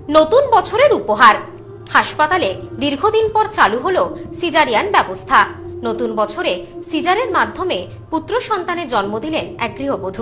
নতুন বছরের উপহার। হাসপাতালে দীর্ঘদিন পর চালু হলো সিজারিয়ান ব্যবস্থা। নতুন বছরে সিজারের মাধ্যমে পুত্র সন্তানের জন্ম দিলেন এক গৃহবধূ।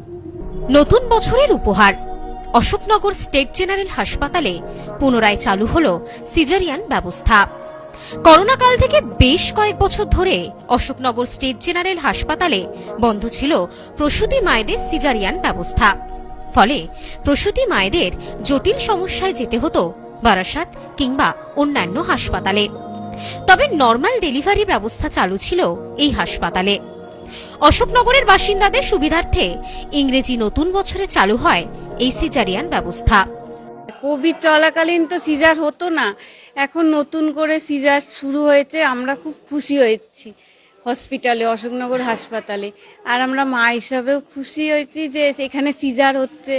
নতুন বছরের উপহার। অশোকনগর স্টেট জেনারেল হাসপাতালে পুনরায় চালু হলো সিজারিয়ান ব্যবস্থা। করোনাকাল থেকে বেশ কয়েক বছর ধরে অশোকনগর স্টেট জেনারেল হাসপাতালে বন্ধ ছিল প্রসূতি মায়েদের সিজারিয়ান ব্যবস্থা। ফলে প্রসূতি মায়েদের জটিল সমস্যায় যেতে হতো বারাসাত কিংবা অন্যান্য হাসপাতালে। তবে নর্মাল ডেলিভারি ব্যবস্থা চালু ছিল এই হাসপাতালে। অশোকনগরের বাসিন্দাদের সুবিধার্থে ইংরেজি নতুন বছরে চালু হয় এই সিজারিয়ান ব্যবস্থা। কোভিড চলাকালীন তো সিজার হতো না, এখন নতুন করে সিজার শুরু হয়েছে। আমরা খুব খুশি হয়েছি হসপিটালে, অশোকনগর হাসপাতালে। আর আমরা মা হিসাবেও খুশি হয়েছি যে এখানে সিজার হচ্ছে,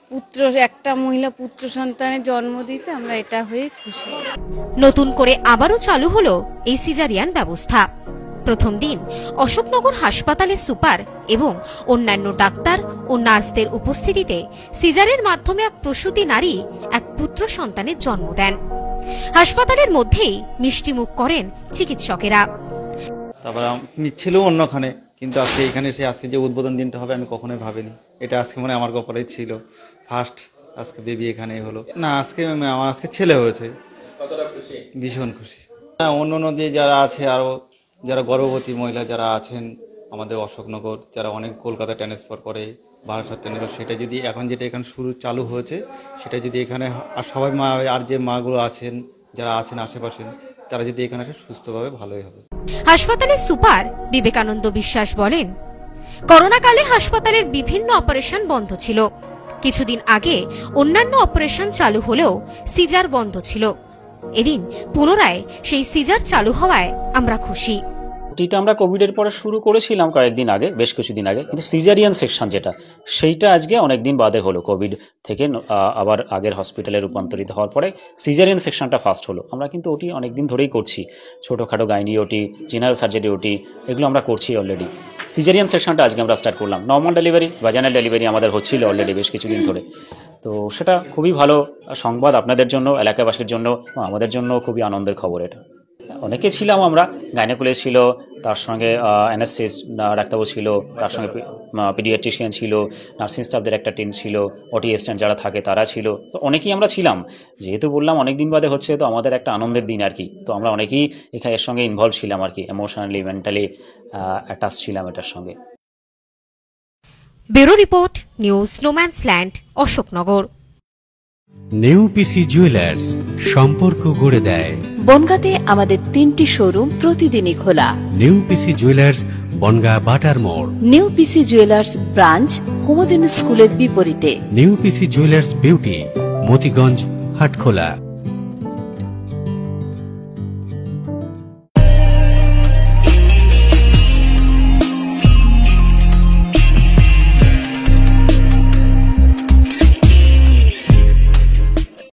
একটা মহিলা পুত্র সন্তানের জন্ম দিয়েছে, আমরা এটা হয়ে খুশি। নতুন করে আবারও চালু হলো এই সিজারিয়ান ব্যবস্থা। প্রথম দিন অশোকনগর হাসপাতালের সুপার এবং অন্যান্য ডাক্তার ও নার্সদের উপস্থিতিতে সিজারের মাধ্যমে এক প্রসূতি নারী এক পুত্র সন্তানের জন্ম দেন। হাসপাতালের মধ্যেই মিষ্টি মুখ করেন চিকিৎসকেরা। তারপর আমি ছিল অন্যখানে, কিন্তু আজকে এখানে এসে আজকে যে উদ্বোধন দিনটা হবে আমি কখনোই ভাবিনি। এটা আজকে মানে আমার কপালে ছিল, ফার্স্ট আজকে বেবি এখানে হলো। না আজকে আমার আজকে ছেলে হয়েছে, ভীষণ খুশি। অন্য দিয়ে যারা আছে আরো যারা গর্ভবতী মহিলা যারা আছেন আমাদের অশোকনগর, যারা অনেক কলকাতা ট্রান্সফার করে, বারাসাত ট্রান্সফার, সেটা যদি এখন যেটা এখানে শুরু চালু হয়েছে সেটা যদি এখানে আর সবাই মা আর যে মাগুলো আছেন যারা আছেন আশেপাশে তারা যদি এখানে আসে সুস্থভাবে ভালোই হবে। হাসপাতালের সুপার বিবেকানন্দ বিশ্বাস বলেন, করোনাকালে হাসপাতালের বিভিন্ন অপারেশন বন্ধ ছিল। কিছুদিন আগে অন্যান্য অপারেশন চালু হলেও সিজার বন্ধ ছিল। এদিন পুনরায় সেই সিজার চালু হওয়ায় আমরা খুশি। ওটিটা আমরা কোভিডের পরে শুরু করেছিলাম কয়েকদিন আগে, বেশ কিছুদিন আগে, কিন্তু সিজারিয়ান সেকশন যেটা সেইটা আজকে অনেকদিন বাদে হলো। কোভিড থেকে আবার আগের হসপিটালে রূপান্তরিত হওয়ার পরে সিজারিয়ান সেকশনটা ফার্স্ট হলো। আমরা কিন্তু ওটি অনেকদিন ধরেই করছি, ছোটোখাটো গাইনি ওটি, জেনারেল সার্জারি ওটি, এগুলো আমরা করছি অলরেডি। সিজারিয়ান সেকশনটা আজকে আমরা স্টার্ট করলাম। নর্মাল ডেলিভারি, ভ্যাজানাল ডেলিভারি আমাদের হচ্ছিল অলরেডি বেশ কিছুদিন ধরে। তো সেটা খুবই ভালো সংবাদ আপনাদের জন্য, এলাকাবাসীর জন্য, আমাদের জন্য খুবই আনন্দের খবর এটা। অনেকে ছিলাম আমরা, গাইনোকোলজিস্ট ছিল, তার সঙ্গে অ্যানেস্থেসিস্ট ডাক্তারবাবু ছিল, তার সঙ্গে পিডিয়াট্রিশিয়ান ছিল, নার্সিং স্টাফদের একটা টিম ছিল, ওটি অ্যাসিস্ট্যান্ট যারা থাকে তারা ছিল। তো অনেকেই আমরা ছিলাম। যেহেতু বললাম অনেক দিন বাদে হচ্ছে, তো আমাদের একটা আনন্দের দিন আর কি। তো আমরা অনেকেই এখানে এর সঙ্গে ইনভলভ ছিলাম আর কি, ইমোশনালি মেন্টালি অ্যাটাচ ছিলাম এটার সঙ্গে। Bureau report, news no man's land, Ashoknagar. New PC jewellers, সম্পর্ক গড়ে দেয়। বনগাঁতে আমাদের 3টি শোরুম প্রতিদিনই খোলা। নিউ পিসি জুয়েলার্স, বনগাঁ বাটার মোড়। New PC jewellers branch, Kumudini স্কুলের বিপরীতে। New PC jewellers beauty, Motiganj, Hatkhola.